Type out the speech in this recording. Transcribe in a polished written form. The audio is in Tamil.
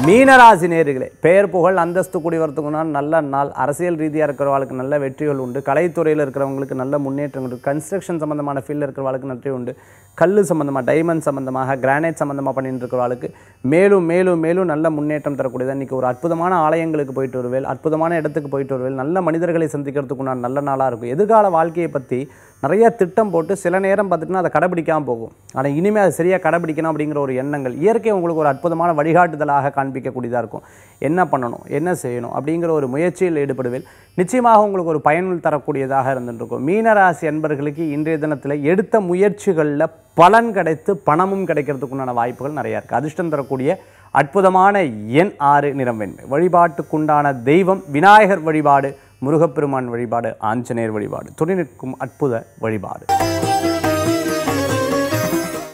மீனராசி நேயர்களே, பெயர் புகழ் அந்தஸ்து கூடி வரத்துக்குனா நல்ல நாள். அரசியல் ரீதியாக இருக்கிறவங்களுக்கு நல்ல வெற்றிகள் உண்டு. கலைத்துறையில் இருக்கிறவங்களுக்கு நல்ல முன்னேற்றங்கள் உண்டு. கன்ஸ்ட்ரக்ஷன் சம்மந்தமான ஃபீல்டில் இருக்கிறவங்களுக்கு நன்றி உண்டு. கல் சம்மந்தமாக, டைமண்ட் சம்மந்தமாக, கிரானைட் சம்மந்தமாக பண்ணிட்டு இருக்கிறவங்களுக்கு மேலும் மேலும் மேலும் நல்ல முன்னேற்றம் தரக்கூடியது. இன்றைக்கி ஒரு அற்புதமான ஆலயங்களுக்கு போயிட்டு வருவேல், அற்புதமான இடத்துக்கு போயிட்டு வருவேல், நல்ல மனிதர்களை சந்திக்கிறதுக்குன்னா நல்ல நாளாக இருக்கும். எதிர்கால வாழ்க்கையை பற்றி நிறைய திட்டம் போட்டு சில நேரம் பார்த்துட்டுனா அதை கடைபிடிக்காமல் போகும். ஆனால் இனிமேல் அதை சரியாக கடைபிடிக்கணும் அப்படிங்கிற ஒரு எண்ணங்கள் இயற்கை உங்களுக்கு ஒரு அற்புதமான வழிகாட்டுதலாக காண்பிக்கக்கூடியதாக இருக்கும். என்ன பண்ணணும், என்ன செய்யணும் அப்படிங்கிற ஒரு முயற்சியில் ஈடுபடுவேன். நிச்சயமாக உங்களுக்கு ஒரு பயனுள் தரக்கூடியதாக இருந்துருக்கும். மீனராசி அன்பர்களுக்கு இன்றைய தினத்தில் எடுத்த முயற்சிகளில் பலன் கிடைத்து பணமும் கிடைக்கிறதுக்குண்டான வாய்ப்புகள் நிறையா இருக்குது. அதிர்ஷ்டம் தரக்கூடிய அற்புதமான எண் 6, நிறம் வெண்மை. வழிபாட்டுக்குண்டான தெய்வம் விநாயகர் வழிபாடு, முருகப்பெருமான் வழிபாடு, ஆஞ்சநேயர் வழிபாடு, துணை நிற்கும் அற்புத வழிபாடு.